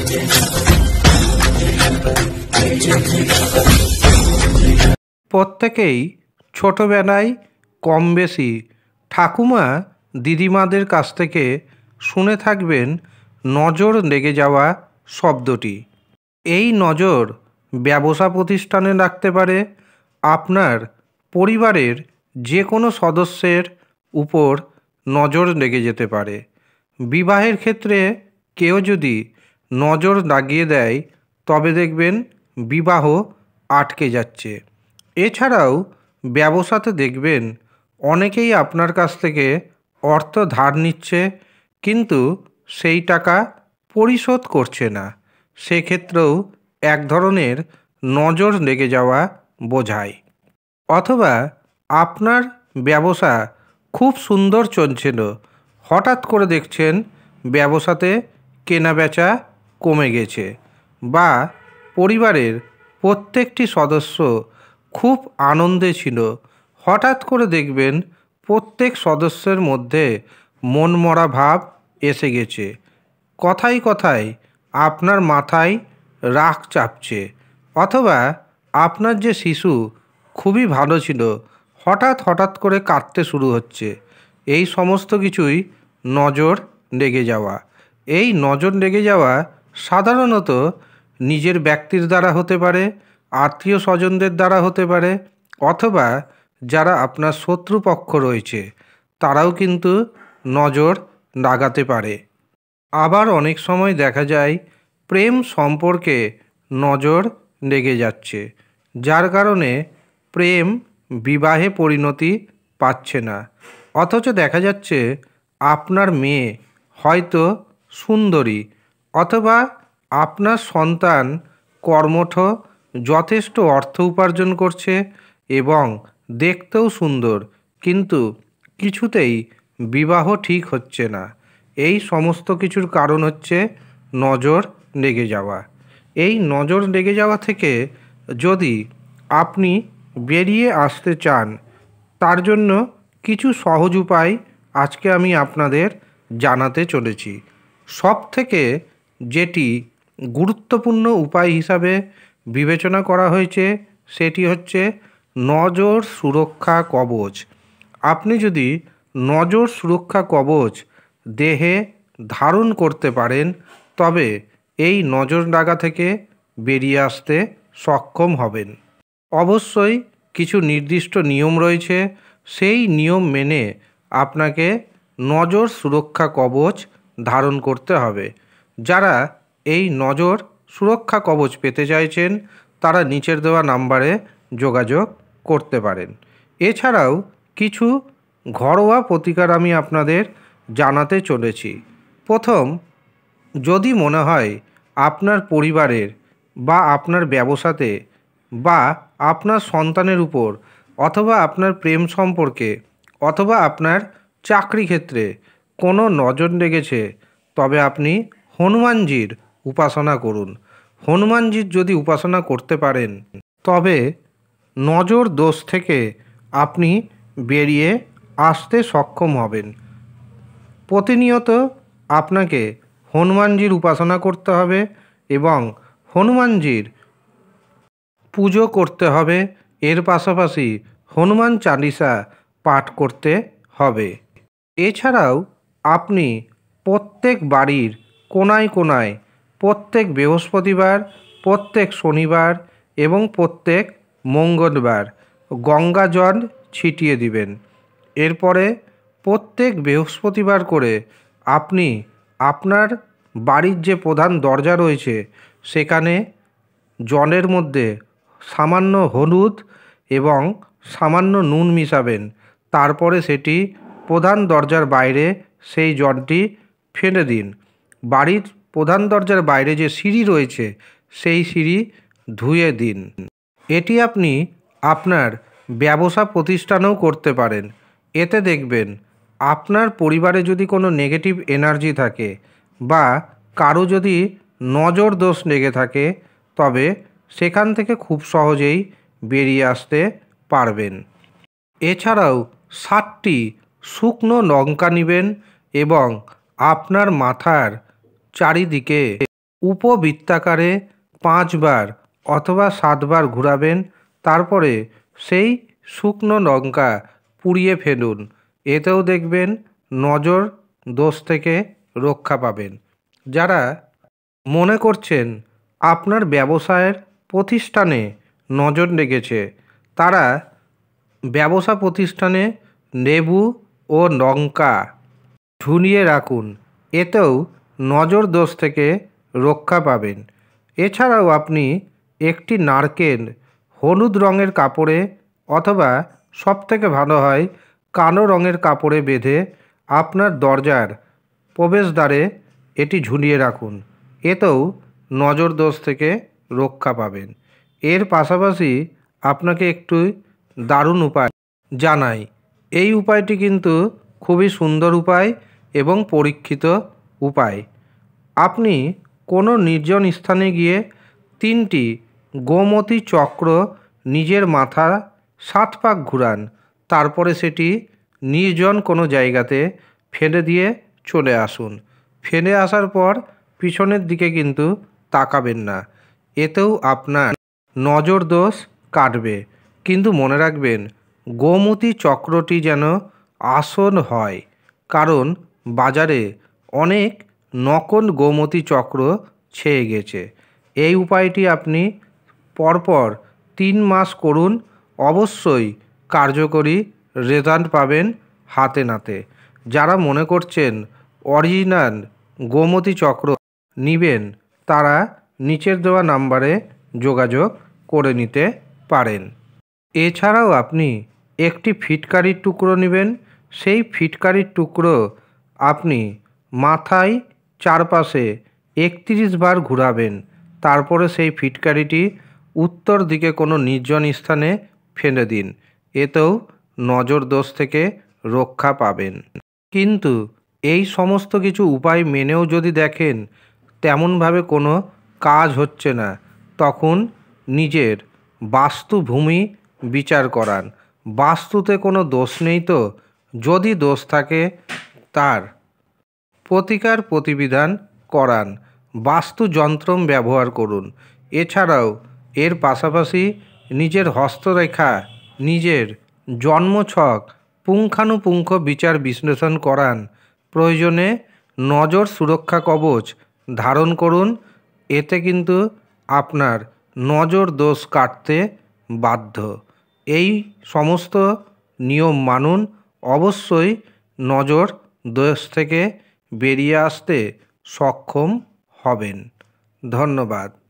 প্রত্যেকেই ছোটবেলায় কম বেশি ঠাকুমা দিদিমাদের কাছ থেকে শুনে থাকবেন নজর লেগে যাওয়া শব্দটি। এই নজর ব্যবসা প্রতিষ্ঠানে লাগতে পারে, আপনার পরিবারের যে কোনো সদস্যের উপর নজর লেগে যেতে পারে। বিবাহের ক্ষেত্রে কেউ যদি নজর লাগিয়ে দেয় তবে দেখবেন বিবাহ আটকে যাচ্ছে। এছাড়াও ব্যবসাতে দেখবেন অনেকেই আপনার কাছ থেকে অর্থ ধার নিচ্ছে, কিন্তু সেই টাকা পরিশোধ করছে না। সেক্ষেত্রেও এক ধরনের নজর লেগে যাওয়া বোঝায়। অথবা আপনার ব্যবসা খুব সুন্দর চলছিল, হঠাৎ করে দেখছেন ব্যবসাতে কেনাবেচা কমে গেছে, বা পরিবারের প্রত্যেকটি সদস্য খুব আনন্দে ছিল, হঠাৎ করে দেখবেন প্রত্যেক সদস্যের মধ্যে মনমরা ভাব এসে গেছে। কথায় কথায় আপনার মাথায় রাগ চাপছে, অথবা আপনার যে শিশু খুবই ভালো ছিল, হঠাৎ করে কাঁদতে শুরু হচ্ছে। এই সমস্ত কিছুই নজর লেগে যাওয়া। এই নজর লেগে যাওয়া সাধারণত নিজের ব্যক্তির দ্বারা হতে পারে, আত্মীয় স্বজনদের দ্বারা হতে পারে, অথবা যারা আপনার শত্রুপক্ষ রয়েছে তারাও কিন্তু নজর লাগাতে পারে। আবার অনেক সময় দেখা যায় প্রেম সম্পর্কে নজর লেগে যাচ্ছে, যার কারণে প্রেম বিবাহে পরিণতি পাচ্ছে না। অথচ দেখা যাচ্ছে আপনার মেয়ে হয়তো সুন্দরী, অথবা আপনার সন্তান কর্মঠ, যথেষ্ট অর্থ উপার্জন করছে এবং দেখতেও সুন্দর, কিন্তু কিছুতেই বিবাহ ঠিক হচ্ছে না। এই সমস্ত কিছুর কারণ হচ্ছে নজর লেগে যাওয়া। এই নজর লেগে যাওয়া থেকে যদি আপনি বেরিয়ে আসতে চান, তার জন্য কিছু সহজ উপায় আজকে আমি আপনাদের জানাতে চলেছি। সবথেকে যেটি গুরুত্বপূর্ণ উপায় হিসাবে বিবেচনা করা হয়েছে সেটি হচ্ছে নজর সুরক্ষা কবচ। আপনি যদি নজর সুরক্ষা কবচ দেহে ধারণ করতে পারেন, তবে এই নজর লাগা থেকে বেরিয়ে আসতে সক্ষম হবেন। অবশ্যই কিছু নির্দিষ্ট নিয়ম রয়েছে, সেই নিয়ম মেনে আপনাকে নজর সুরক্ষা কবচ ধারণ করতে হবে। যারা এই নজর সুরক্ষা কবচ পেতে চাইছেন তারা নিচের দেওয়া নাম্বারে যোগাযোগ করতে পারেন। এছাড়াও কিছু ঘরোয়া প্রতিকার আমি আপনাদের জানাতে চলেছি। প্রথম, যদি মনে হয় আপনার পরিবারের বা আপনার ব্যবসাতে বা আপনার সন্তানের উপর, অথবা আপনার প্রেম সম্পর্কে, অথবা আপনার চাকরি ক্ষেত্রে কোনো নজর লেগেছে, তবে আপনি হনুমানজির উপাসনা করুন। হনুমানজির যদি উপাসনা করতে পারেন তবে নজর দোষ থেকে আপনি বেরিয়ে আসতে সক্ষম হবেন। প্রতিনিয়ত আপনাকে হনুমানজির উপাসনা করতে হবে এবং হনুমানজির পুজো করতে হবে। এর পাশাপাশি হনুমান চালিসা পাঠ করতে হবে। এছাড়াও আপনি প্রত্যেক বাড়ির কোনায় কোনায় প্রত্যেক বৃহস্পতিবার, প্রত্যেক শনিবার এবং প্রত্যেক মঙ্গলবার গঙ্গা জল ছিটিয়ে দিবেন। এরপরে প্রত্যেক বৃহস্পতিবার করে আপনি আপনার বাড়ির যে প্রধান দরজা রয়েছে সেখানে জলের মধ্যে সামান্য হলুদ এবং সামান্য নুন মিশাবেন। তারপরে সেটি প্রধান দরজার বাইরে সেই জলটি ফেলে দিন। বাড়ির প্রধান দরজার বাইরে যে সিঁড়ি রয়েছে সেই সিঁড়ি ধুয়ে দিন। এটি আপনি আপনার ব্যবসা প্রতিষ্ঠানেও করতে পারেন। এতে দেখবেন আপনার পরিবারে যদি কোনো নেগেটিভ এনার্জি থাকে বা কারো যদি নজর দোষ লেগে থাকে, তবে সেখান থেকে খুব সহজেই বেরিয়ে আসতে পারবেন। এছাড়াও 7টি শুকনো লঙ্কা নেবেন এবং আপনার মাথার চারিদিকে উপবৃত্তাকারে 5 বার অথবা 7 বার ঘোরাবেন। তারপরে সেই শুকনো লঙ্কা পুড়িয়ে ফেলুন। এতেও দেখবেন নজর দোষ থেকে রক্ষা পাবেন। যারা মনে করছেন আপনার ব্যবসায়ের প্রতিষ্ঠানে নজর লেগেছে, তারা ব্যবসা প্রতিষ্ঠানে লেবু ও লঙ্কা ঝুলিয়ে রাখুন। এতেও নজর দোষ থেকে রক্ষা পাবেন। এছাড়াও আপনি একটি নারকেল হলুদ রঙের কাপড়ে অথবা সবথেকে ভালো হয় কালো রঙের কাপড়ে বেঁধে আপনার দরজার প্রবেশদ্বারে এটি ঝুলিয়ে রাখুন। এতেও নজর দোষ থেকে রক্ষা পাবেন। এর পাশাপাশি আপনাকে একটু দারুণ উপায় জানাই। এই উপায়টি কিন্তু খুবই সুন্দর উপায় এবং পরীক্ষিত উপায়। আপনি কোনো নির্জন স্থানে গিয়ে 3টি গোমতী চক্র নিজের মাথা 7 পাক ঘুরান। তারপরে সেটি নির্জন কোনো জায়গাতে ফেলে দিয়ে চলে আসুন। ফেলে আসার পর পিছনের দিকে কিন্তু তাকাবেন না। এতেও আপনার নজর দোষ কাটবে। কিন্তু মনে রাখবেন, গোমতী চক্রটি যেন আসল হয়, কারণ বাজারে অনেক নকল গোমতী চক্র ছেয়ে গেছে। এই উপায়টি আপনি পরপর 3 মাস করুন, অবশ্যই কার্যকরী রেজাল্ট পাবেন হাতে নাতে। যারা মনে করছেন অরিজিনাল গোমতী চক্র নেবেন, তারা নিচের দেওয়া নাম্বারে যোগাযোগ করে নিতে পারেন। এছাড়াও আপনি একটি ফিটকারির টুকরো নেবেন। সেই ফিটকারির টুকরো আপনি মাথায় চারপাশে 31 বার ঘোরাবেন। তারপরে সেই ফিটকারিটি উত্তর দিকে কোনো নির্জন স্থানে ফেলে দিন। এতেও নজর দোষ থেকে রক্ষা পাবেন। কিন্তু এই সমস্ত কিছু উপায় মেনেও যদি দেখেন তেমনভাবে কোনো কাজ হচ্ছে না, তখন নিজের বাস্তুভূমি বিচার করান। বাস্তুতে কোনো দোষ নেই তো? যদি দোষ থাকে তার প্রতিকার প্রতিবিধান করান। বাস্তু যন্ত্র ব্যবহার করুন। এছাড়াও এর পাশাপাশি নিজের হস্তরেখা, নিজের জন্মছক পুঙ্খানুপুঙ্খ বিচার বিশ্লেষণ করান। প্রয়োজনে নজর সুরক্ষা কবচ ধারণ করুন। এতে কিন্তু আপনার নজর দোষ কাটতে বাধ্য। এই সমস্ত নিয়ম মানুন, অবশ্যই নজর দোষ থেকে বেরিয়ে আসতে সক্ষম হবেন। ধন্যবাদ।